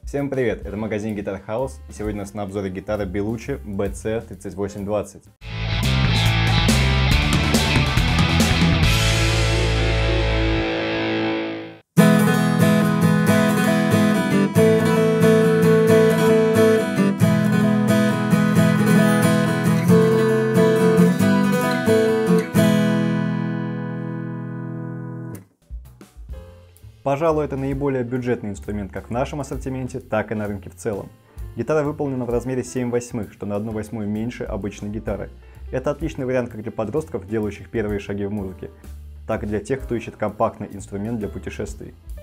Всем привет, это магазин Guitar House, и сегодня у нас на обзоре гитара Bellucci BC3820. Пожалуй, это наиболее бюджетный инструмент как в нашем ассортименте, так и на рынке в целом. Гитара выполнена в размере 7/8, что на 1/8 меньше обычной гитары. Это отличный вариант как для подростков, делающих первые шаги в музыке, так и для тех, кто ищет компактный инструмент для путешествий.